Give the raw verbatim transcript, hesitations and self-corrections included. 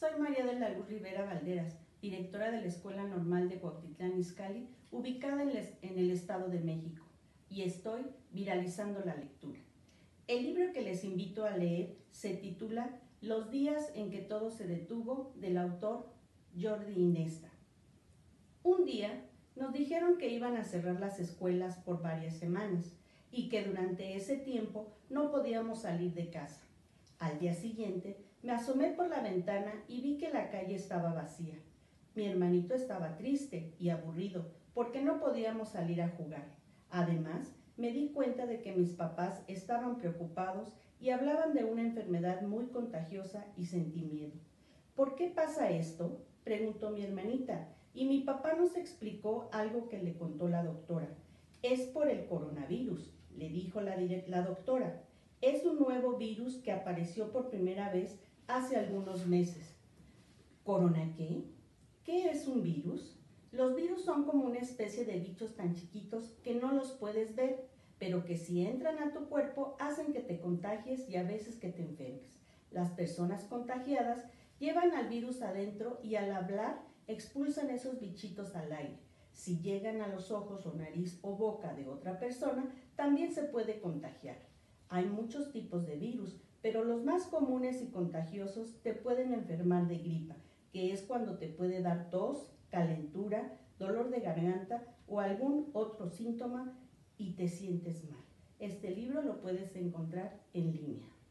Soy María de la Luz Rivera Valderas, directora de la Escuela Normal de Cuautitlán Izcalli, ubicada en, les, en el Estado de México, y estoy viralizando la lectura. El libro que les invito a leer se titula Los días en que todo se detuvo, del autor Jordi Inesta. Un día nos dijeron que iban a cerrar las escuelas por varias semanas y que durante ese tiempo no podíamos salir de casa. Al día siguiente me asomé por la ventana y vi que la calle estaba vacía. Mi hermanito estaba triste y aburrido porque no podíamos salir a jugar. Además, me di cuenta de que mis papás estaban preocupados y hablaban de una enfermedad muy contagiosa y sentí miedo. ¿Por qué pasa esto?, preguntó mi hermanita, y mi papá nos explicó algo que le contó la doctora. Es por el coronavirus, le dijo la, la doctora. Es un nuevo virus que apareció por primera vez hace algunos meses. ¿Corona qué? ¿Qué es un virus? Los virus son como una especie de bichos tan chiquitos que no los puedes ver, pero que si entran a tu cuerpo hacen que te contagies y a veces que te enfermes. Las personas contagiadas llevan al virus adentro y al hablar expulsan esos bichitos al aire. Si llegan a los ojos o nariz o boca de otra persona, también se puede contagiar. Hay muchos tipos de virus, pero los más comunes y contagiosos te pueden enfermar de gripa, que es cuando te puede dar tos, calentura, dolor de garganta o algún otro síntoma y te sientes mal. Este libro lo puedes encontrar en línea.